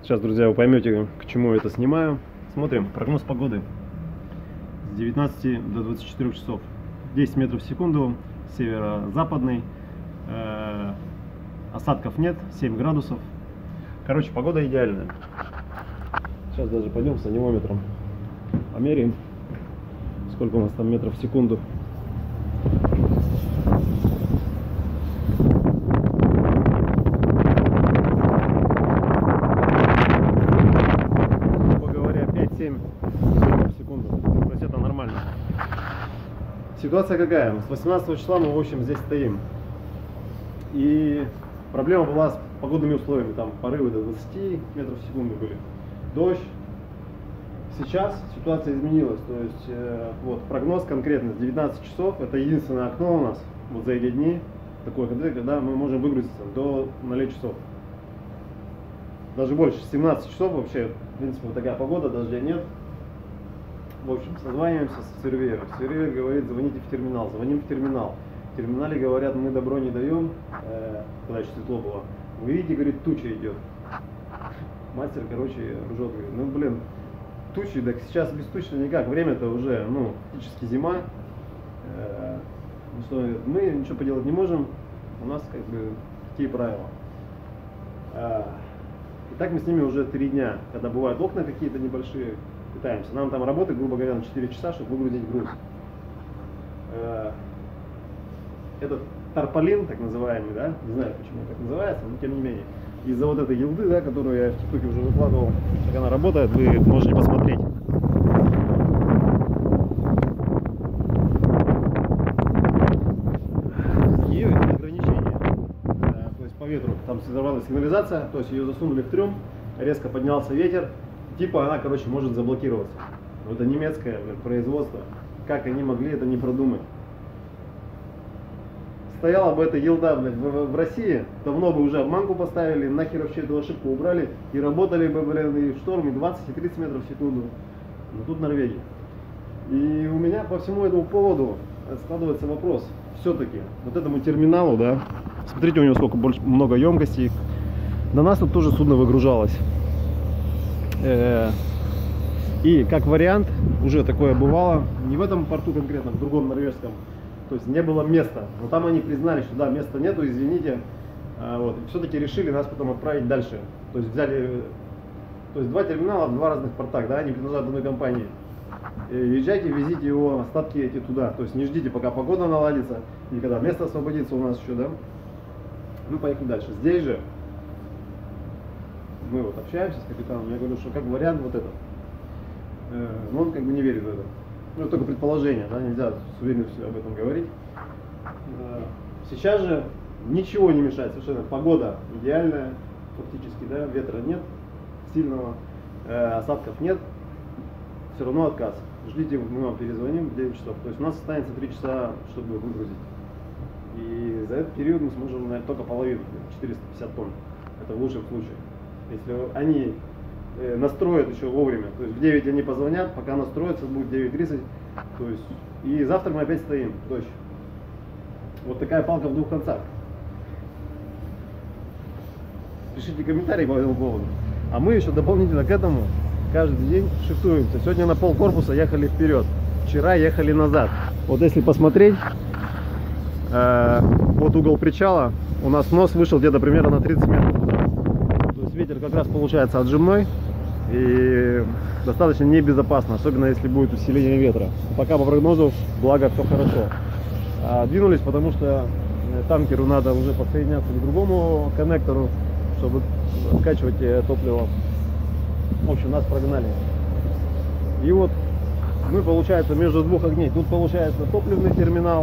Сейчас, друзья, вы поймете, к чему я это снимаю. Смотрим прогноз погоды с 19 до 24 часов. 10 метров в секунду, северо-западный, осадков нет, 7 градусов. Короче, погода идеальная. Сейчас даже пойдем с анимометром померяем, сколько у нас там метров в секунду. Грубо говоря, 5-7 метров в секунду. То есть это нормально. Ситуация какая? С 18 числа мы, в общем, здесь стоим. И проблема была с погодными условиями. Там порывы до 20 метров в секунду были. Дождь. Сейчас ситуация изменилась. То есть, вот, прогноз конкретно с 19 часов. Это единственное окно у нас вот за эти дни. Такое, когда мы можем выгрузиться до 0 часов. Даже больше, 17 часов вообще, в принципе, вот такая погода, дождя нет. В общем, созваниваемся с сервером. Сервер говорит, звоните в терминал. Звоним в терминал. В терминале говорят, мы добро не даем, когда еще светло было. Вы видите, говорит, туча идет. Мастер, короче, ржет, говорит, ну блин, тучи, так сейчас без туч никак. Время-то уже, ну, практически зима. Что, мы ничего поделать не можем. У нас как бы такие правила. И так мы с ними уже 3 дня. Когда бывают окна какие-то небольшие, пытаемся. Нам там работать, грубо говоря, на 4 часа, чтобы выгрузить груз. Этот тарпалин, так называемый, да, не знаю, почему так называется, но тем не менее, из-за вот этой елды, да, которую я в ТикТоке уже выкладывал, как она работает, вы можете посмотреть. Ее ограничение, то есть по ветру, там сорвалась сигнализация, то есть ее засунули в трюм, резко поднялся ветер, типа она, короче, может заблокироваться. Это немецкое, блин, производство, как они могли это не продумать? Стояла бы эта елда, блядь, в России, давно бы уже обманку поставили, нахер вообще эту ошибку убрали, и работали бы, блин, и в шторме 20 и 30 метров в секунду. Но тут Норвегия. И у меня по всему этому поводу складывается вопрос, все-таки, вот этому терминалу, да, смотрите, у него сколько много емкостей, на нас тут тоже судно выгружалось. И как вариант, уже такое бывало, не в этом порту конкретно, в другом норвежском, то есть не было места. Но там они признали, что да, места нету, извините. Вот. Все-таки решили нас потом отправить дальше. То есть взяли, то есть 2 терминала в 2 разных портах, да, они принадлежат одной компании. Езжайте, везите его, остатки эти туда. То есть не ждите, пока погода наладится, и когда место освободится у нас еще, да. Мы поехали дальше. Здесь же мы вот общаемся с капитаном, я говорю, что как вариант вот этот. Но он как бы не верит в это. Ну, это только предположение, да, нельзя с уверенностью об этом говорить. Сейчас же ничего не мешает совершенно. Погода идеальная, фактически, да, ветра нет сильного, осадков нет. Все равно отказ. Ждите, мы вам перезвоним в 9 часов. То есть у нас останется 3 часа, чтобы выгрузить. И за этот период мы сможем, наверное, только половину, 450 тонн. Это в лучшем случае. Если они настроят еще вовремя, то есть в 9 они позвонят, пока настроятся, будет 9:30, то есть, и завтра мы опять стоим, дождь. Вот такая палка в 2 концах. Пишите комментарии по этому поводу. А мы еще дополнительно к этому каждый день шифтуемся. Сегодня на пол корпуса ехали вперед, вчера ехали назад. Вот если посмотреть, вот угол причала, у нас нос вышел где-то примерно на 30 метров. То есть ветер как раз получается отжимной и достаточно небезопасно, особенно если будет усиление ветра. Пока по прогнозу, благо, все хорошо. Двинулись, потому что танкеру надо уже подсоединяться к другому коннектору, чтобы откачивать топливо. В общем, нас прогнали. И вот мы, получается, между 2 огней. Тут получается топливный терминал.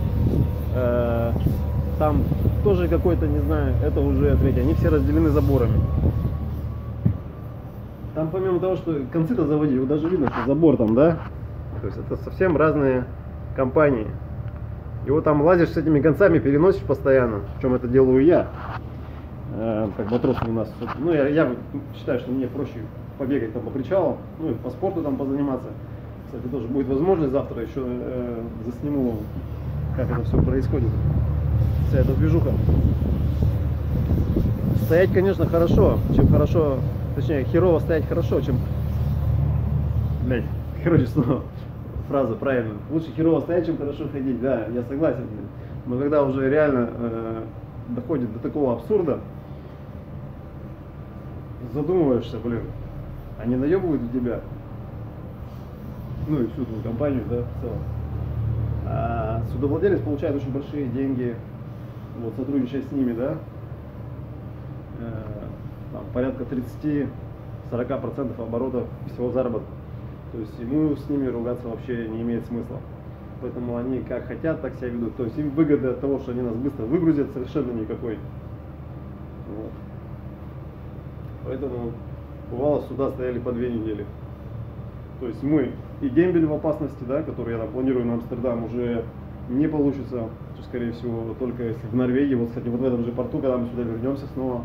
Там тоже какой-то, не знаю, это уже третий. Они все разделены заборами. Там помимо того, что концы-то заводили, вот даже видно, что забор там, да? То есть это совсем разные компании. И вот там лазишь с этими концами, переносишь постоянно. Причем это делаю я. Как матрос у нас. Ну, я считаю, что мне проще побегать там по причалу, ну и по спорту там позаниматься. Кстати, тоже будет возможность завтра еще засниму, как это все происходит. Вся эта движуха. Стоять, конечно, хорошо. Чем хорошо точнее, херово стоять хорошо, чем... Блять, короче, снова фраза правильная. Лучше херово стоять, чем хорошо ходить, да, я согласен. Блин. Но когда уже реально доходит до такого абсурда, задумываешься, блин, а не наебывают у тебя? Ну и всю твою компанию, да, в целом. А судовладелец получает очень большие деньги, вот, сотрудничая с ними, да, там, порядка 30-40% оборотов всего заработка. То есть ему с ними ругаться вообще не имеет смысла. Поэтому они как хотят, так себя ведут. То есть им выгоды от того, что они нас быстро выгрузят, совершенно никакой. Вот. Поэтому бывало, суда стояли по 2 недели. То есть мы и дембель в опасности, да, который я там планирую на Амстердам, уже не получится, скорее всего, только если в Норвегии. Вот, кстати, вот в этом же порту, когда мы сюда вернемся снова,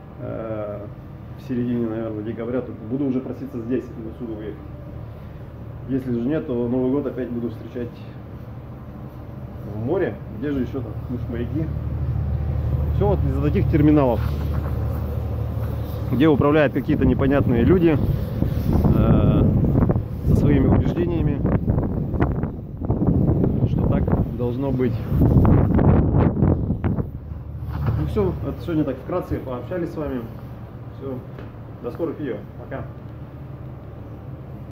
в середине, наверное, декабря, то буду уже проситься здесь, отсюда уехать. Если же нет, то Новый год опять буду встречать в море. Где же еще там маяки? Все вот из-за таких терминалов, где управляют какие-то непонятные люди со своими убеждениями, что так должно быть. Ну все, это сегодня так вкратце пообщались с вами. Все, до скорых видео. Пока.